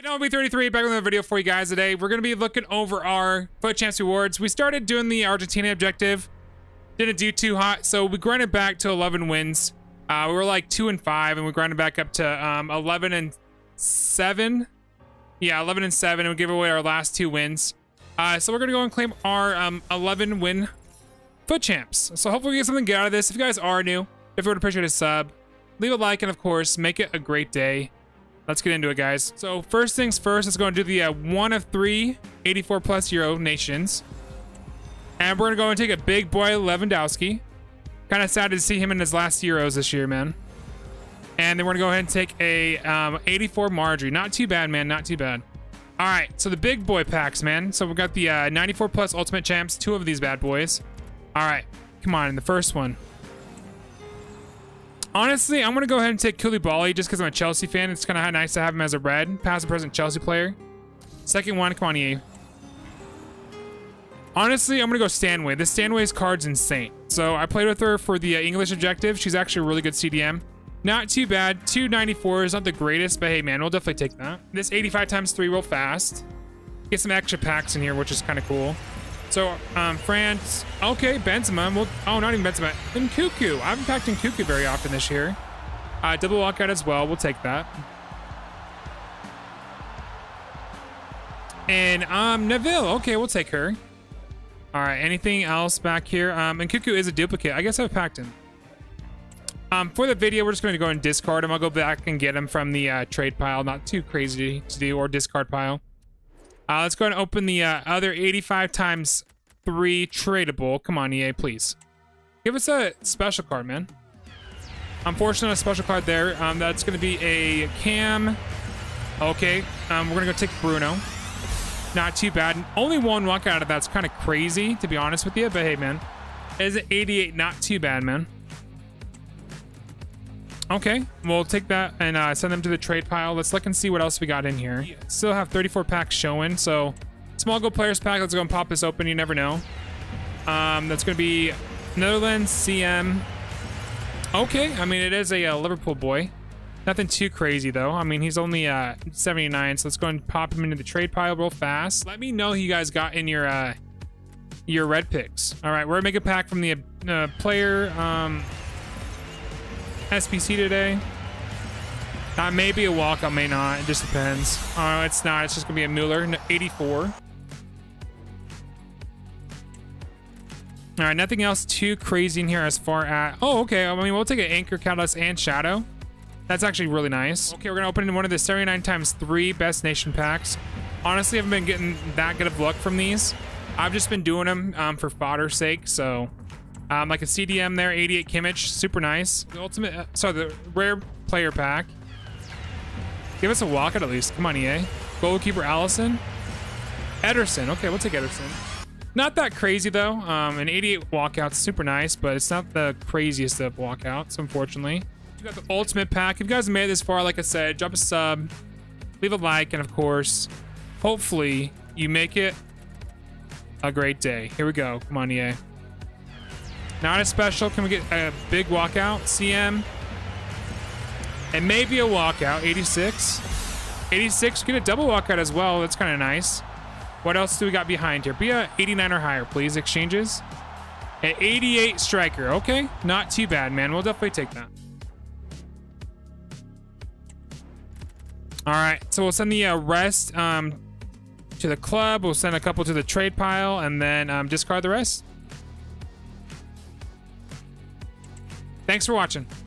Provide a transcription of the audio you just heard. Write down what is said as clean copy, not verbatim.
B33 back with another video for you guys today. We're going to be looking over our FUT Champs rewards. We started doing the Argentina objective. Didn't do too hot, so we grinded back to 11 wins. We were like 2 and 5, and we grinded back up to 11 and 7. Yeah, 11 and 7, and we gave away our last 2 wins. So we're going to go and claim our 11 win FUT Champs. So hopefully we get something good out of this. If you guys are new, if you would appreciate a sub, leave a like, and of course, make it a great day. Let's get into it, guys. So first things first, let's go and do the 1 of 3 84 plus Euro nations. And we're gonna go and take a big boy Lewandowski. Kind of sad to see him in his last Euros this year, man. And then we're gonna go ahead and take a 84 Marjorie. Not too bad, man, not too bad. All right, so the big boy packs, man. So we got the 94 plus Ultimate Champs, 2 of these bad boys. All right, come on, in the first one. Honestly, I'm going to go ahead and take Koulibaly just because I'm a Chelsea fan. It's kind of nice to have him as a red, past and present Chelsea player. Second one, come on, EA. Honestly, I'm going to go Stanway. This Stanway's card's insane. So I played with her for the English objective. She's actually a really good CDM. Not too bad. 294 is not the greatest, but hey, man, we'll definitely take that. This 85 times 3 real fast. Get some extra packs in here, which is kind of cool. So, France, okay, Benzema, oh, not even Benzema, and Cuckoo. I haven't packed in Cuckoo very often this year. Double walkout as well, we'll take that. And Neville, okay, we'll take her. All right, anything else back here? And Cuckoo is a duplicate. I guess I've packed him. For the video, we're just going to go and discard him. I'll go back and get him from the trade pile. Not too crazy to do, or discard pile. Let's go and open the other 85 times 3 tradable. Come on, EA, please. Give us a special card, man. Unfortunately, a special card there. That's going to be a Cam. Okay, we're going to go take Bruno. Not too bad. Only one walk out of that's kind of crazy, to be honest with you. But hey, man. Is it 88? Not too bad, man. Okay, we'll take that and send them to the trade pile. Let's look and see what else we got in here. Still have 34 packs showing, so small goal players pack. Let's go and pop this open. You never know. That's going to be Netherlands, CM. Okay, I mean, it is a Liverpool boy. Nothing too crazy, though. I mean, he's only 79, so let's go and pop him into the trade pile real fast. Let me know who you guys got in your red picks. All right, we're going to make a pack from the player... SPC today. Maybe a walkout, may not. It just depends. Oh, it's not. It's just gonna be a Mueller 84. All right, nothing else too crazy in here as far as. Oh, okay. I mean, we'll take an Anchor, Catalyst, and Shadow. That's actually really nice. Okay, we're gonna open in one of the 79 times 3 best nation packs. Honestly, I haven't been getting that good of luck from these. I've just been doing them for fodder's sake. So. Like a CDM there, 88 Kimmich, super nice. The ultimate, the rare player pack. Give us a walkout at least. Come on, EA. Goalkeeper Allison. Ederson. Okay, we'll take Ederson. Not that crazy though. An 88 walkout, super nice, but it's not the craziest of walkouts, unfortunately. We got the ultimate pack. If you guys made it this far, like I said, drop a sub, leave a like, and of course, hopefully you make it a great day. Here we go. Come on, EA. Not as special. Can we get a big walkout? CM. And maybe a walkout. 86. 86. Get a double walkout as well. That's kind of nice. What else do we got behind here? Be a 89 or higher, please. Exchanges. An 88 striker. Okay. Not too bad, man. We'll definitely take that. All right. So we'll send the rest to the club. We'll send a couple to the trade pile and then discard the rest. Thanks for watching.